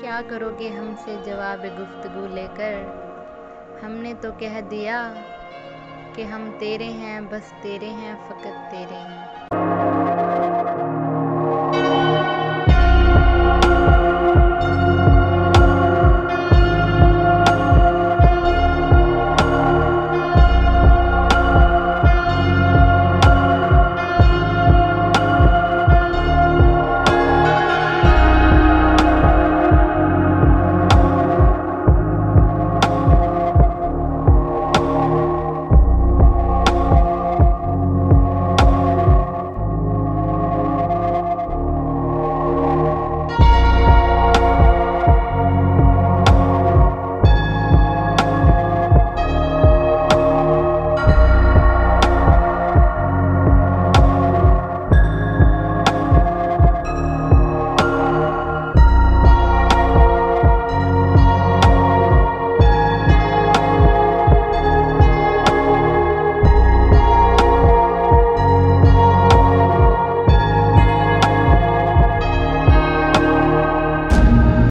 क्या करोगे हमसे जवाब गुफ्तगू लेकर। हमने तो कह दिया कि हम तेरे हैं, बस तेरे हैं, फ़कत तेरे हैं।